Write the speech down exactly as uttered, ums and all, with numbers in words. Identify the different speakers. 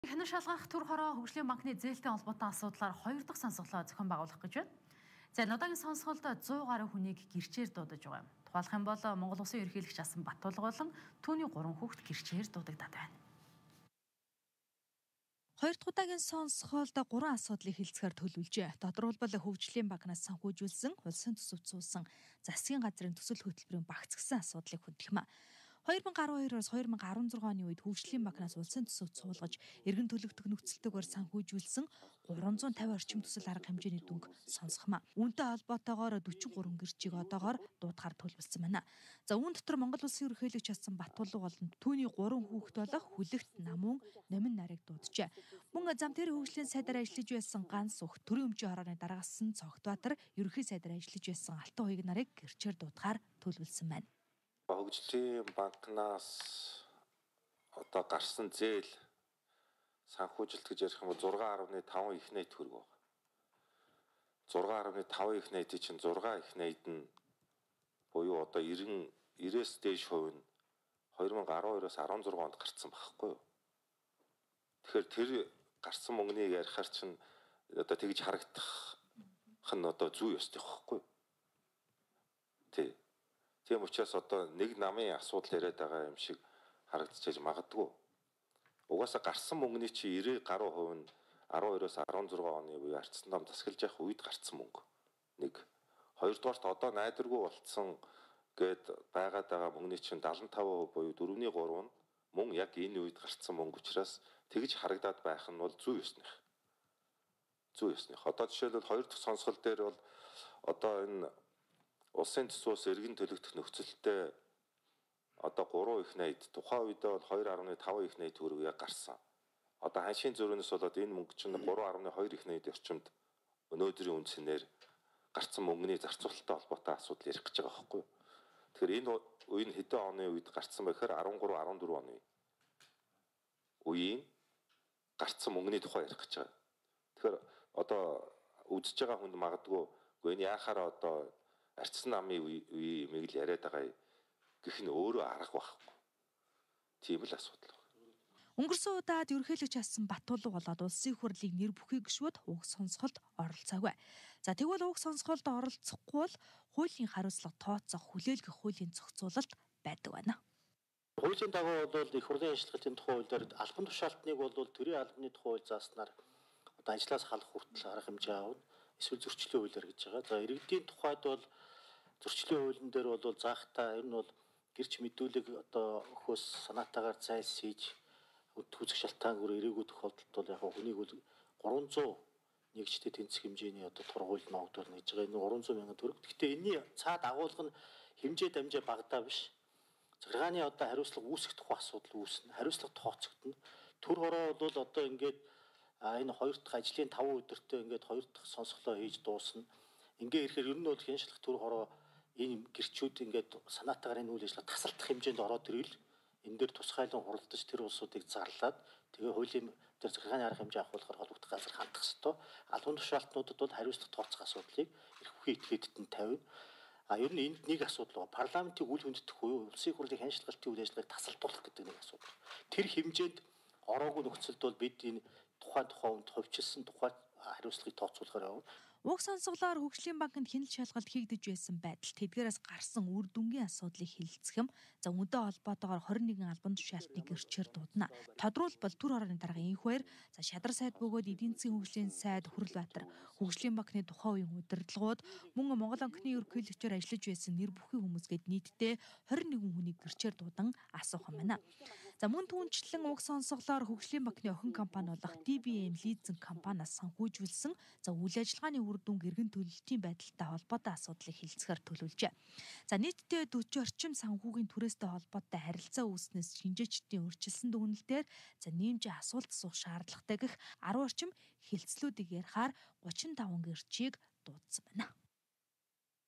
Speaker 1: Хянан шалгах төр хороо хөгжлийн банкны зээлтэй холбоотой асуудлаар хоёр дахь сонсголоо зохион байгуулах гэж байна. За энэ удаагийн сонсголд зуун гаруй хүнийг гэрчээр дуудаж байгаа юм. Тухайлх юм бол Монгол Улсын ерөнхийлөгч Асан Батулга болон түүний гурван хүүхэд гэрчээр дуудагдаад байна.
Speaker 2: Хоёр дахь удаагийн сонсголд гурван асуудлыг хэлцгээр төлөвлөжээ. Тодорхойлбол хөгжлийн банкнаас санхүүжүүлсэн, улсын төсөвт суусан засгийн газрын төсөл хөтөлбөрийн багцгсан асуудлыг хүндлэхмэ. хоёр мың гаруй хоёроос хоёр мың арван зургаан оны үед хөгжлийн банкнаас улсын төсөвт суулгаж, эргэн төлөгдөх нөхцөлтөөр санхүүжүүлсэн гурван зуун тавин орчим төсөл арга хэмжээний дүнг сонсгоно. Үүнтэй холбоотойгоор дөрвөн гурван гэрчийг одоогоор дуудахаар төлөвлөсөн байна. За үүн дотор Монгол Улсын ерөнхийлөгч Асан Батулга болон түүний гурван хүүхэд болох Хүлэгт Намун, Номин нарыг дууджээ. Мөн зам дээр хөгжлийн сайдаар ажиллаж байсан ганц өх төрийн өмчийн хорооны дараагсан Цогтбаатар, ерөнхий сайдаар ажиллаж байсан Алтан хоёг нарыг гэрчээр дуудахаар төлөвлөсөн байна.
Speaker 3: Хөгжлийн банкнаас одоо гарсан зээл санхүүжилт гэж ярих юм бол зургаан гаруй таван их найт төгрөг байна. зургаан гаруй таван их найдын чинь зургаан их найд нь буюу одоо девяностоос дээш хувь нь хоёр мың гаруй хоёроос арван зургаан онд гарцсан байхгүй юу? Тэгэхээр тэр гарсан мөнгөнийг ярихаар чинь одоо тэгж харагдах нь одоо зүй ёстой байхгүй юу? Тэ Тийм учраас одоо нэг намын асуудал яриад байгаа юм шиг харагдчихэж магадгүй. Угаасаа гарсан мөнгөний чи девяносто гаруй хувь нь арван хоёроос арван зургаан оны үе арцсан ном засгалж явах үед гарсан мөнгө. Нэг. Хоёрдугаарт одоо найдваргүй болцсон гээд байгаад байгаа мөнгөний чинь дагалан таван хувь буюу дөрөвний гурав нь мөн яг энэ үед гарсан мөнгө учраас тэгж харагдаад байх нь бол зүй ёсных. Зүй ёсных. Одоо жишээлбэл хоёр дахь сонсгол дээр бол одоо энэ улсын төсвөөс эргэн төлөгдөх нөхцөлтэй одоо гурван их найд тухайн үедээ бол хоёр гаруй таван их найд төгрөг яг гарсан. Одоо ханшийн зөрөөнөөс болоод энэ мөнгө чинь гурван гаруй хоёр их найд орчимд өнөөдрийн үндсээр гарсан мөнгөний зарцуулалттай холбоотой асуудал ярих гэж байгаа байхгүй юу? Тэгэхээр энэ үе нь хэдэн оны үед гарсан бэ гэхээр арван гурав арван дөрөв оны үеийн гарсан мөнгөний тухай ярих гэж байгаа. Тэгэхээр одоо үзэж байгаа хүнд магадгүй үгүй энэ яхаар одоо арцсан намын үе юмыг л яриад байгаа гэх нь өөрөө арга байхгүй. Тийм л асуудал байна.
Speaker 2: Өнгөрсөн удаад ерөнхийлөгч Асан Батулга болоод улсын хурлыг нэр бүхий гишүүд уг сонсголд оролцоогүй. За тэгвэл уг сонсголд оролцохгүй бол хуулийн хариуцлага тооцоох хүлээлгэх хуулийн зохицуулалт байдаг байна.
Speaker 4: Хуулийн дагуу бол их хурлын ажиллагаатын тухай хуулиар албан тушаалтныг бол төрийн албаны тухай хууль зааснаар одоо ажлаас халах хүртэл арга хэмжээ аавна. Эсвэл зөрчлийн хуулиар гэж байгаа. За иргэдийн тухайд бол зөрчлийн хуулийн дээр бол заахтаа ер нь бол гэрч мэдүүлэг одоо өхөөс санаатаагаар зайлсхийж түүцэх шалтгаангүй ирээгүй тохиолдолд бол яг хүнийг бол гурван зуун нэгжтэй тэнцэх хэмжээний одоо тургуул ногдуулна гэж байгаа. Энэ гурван зуун мянган төгрөг. Гэхдээ энэний цаад агуулга нь хэмжээ дамжаа багадаа биш. Захиргааны одоо хариуцлага үүсгэх тухай асуудал үүснэ. Хариуцлага тооцогдно. Төр хороо бол одоо ингээд энэ хоёр дахь ажлын таван өдөртөө ингээд хоёр дахь сонсголоо хийж дуусна. Ингээ ирэхээр ер нь бол хяншлах төр хороо энэ гэрчүүд ингээд санаатаагаар энэ үйл ажиллагаа тасалдах хэмжээнд ороод ирвэл энэ дээр тусгайлан хуралдаж тэр улсуудыг зарлаад тэгээ хуулийн дээр захиргааны арга хэмжээ авахлахаар холбогдох газар хандах ёстой. Албан тушаалтнуудад бол хариуцлага тооцох асуудлыг эрх бүхий этгээдэд нь тавина. А ер нь энд нэг асуудал байгаа. Парламентыг үл хөндөх буюу улсын хурлын хяншлалтын үйл ажиллагааг тасалдуулах гэдэг нэг асуудал. Тэр хэмжээнд ороогүй нөхцөлд бол бид энэ тухайн тухайн үнд хувьчилсан тухай хариуцлагыг тооцоолохоор явна.
Speaker 2: Уг сонсголоор хөгжлийн банкнд хяналт шалгалт хийгдэж байсан байдал тэдгээрээс гарсан үр дүнгийн асуудлыг хэлэлцэх юм. За үүнтэй холбоотойгоор хорин нэгэн албан тушаалтны гэрчээр дуудана. Тодорхойлбол төр хорооны дарга инх баяр, за шадар сайд бөгөөд эдийн засгийн хөгжлийн сайд Хүрлбаатар, хөгжлийн банкны тухайн үеийн удирдлагууд мөн Монгол банкны ерөнхийлөгчөөр ажиллаж байсан нэр бүхий хүмүүсгээд нийтдээ хорин нэгэн хүнийг гэрчээр дуудан асуух юм байна. За мөн түүнчлэн уг сонсголоор хөгжлийн банкны охин компани болох ди би эм лизинг компаниас санхүүжүүлсэн за үйл ажиллагааны үр дүнг эргэн төлөлтийн байдалтай холбоотой асуудлыг хэлцэхээр төлөвлөжээ. За нийтдээ дөрвөн орчим санхүүгийн түрээстэй холбоотой харилцаа үүснээс шинжээчдийн өрчилсөн дүгнэлтээр за нэмж асуулт асуух шаардлагатай гэх арван орчим хэлцлүүдийг ярихаар гучин таван гэрчийг дуудсан байна.